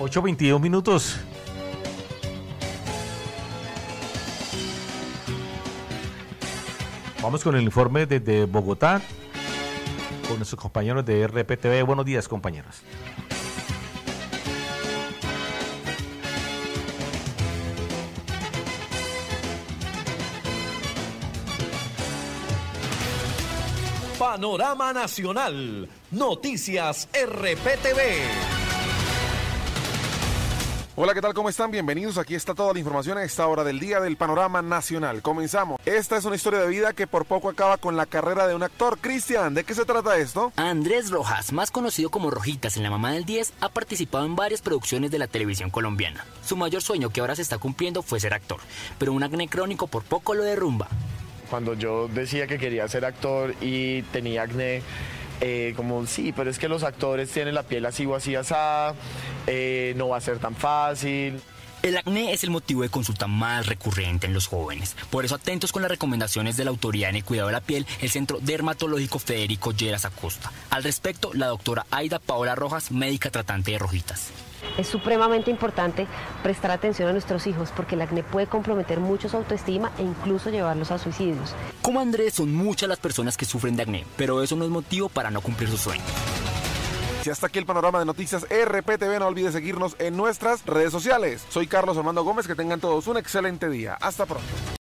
8:22. Vamos con el informe desde Bogotá con nuestros compañeros de RPTV. Buenos días, compañeros. Panorama Nacional, Noticias RPTV. Hola, ¿qué tal? ¿Cómo están? Bienvenidos. Aquí está toda la información a esta hora del día del Panorama Nacional. Comenzamos. Esta es una historia de vida que por poco acaba con la carrera de un actor. Cristian, ¿de qué se trata esto? Andrés Rojas, más conocido como Rojitas en La Mamá del 10, ha participado en varias producciones de la televisión colombiana. Su mayor sueño, que ahora se está cumpliendo, fue ser actor, pero un acné crónico por poco lo derrumba. Cuando yo decía que quería ser actor y tenía acné, como sí, pero es que los actores tienen la piel así o así asada, no va a ser tan fácil. El acné es el motivo de consulta más recurrente en los jóvenes. Por eso, atentos con las recomendaciones de la Autoridad en el Cuidado de la Piel, el Centro Dermatológico Federico Lleras Acosta. Al respecto, la doctora Aida Paola Rojas, médica tratante de Rojitas. Es supremamente importante prestar atención a nuestros hijos porque el acné puede comprometer mucho su autoestima e incluso llevarlos a suicidios. Como Andrés, son muchas las personas que sufren de acné, pero eso no es motivo para no cumplir sus sueños. Y hasta aquí el panorama de noticias RPTV. No olvides seguirnos en nuestras redes sociales. Soy Carlos Armando Gómez. Que tengan todos un excelente día. Hasta pronto.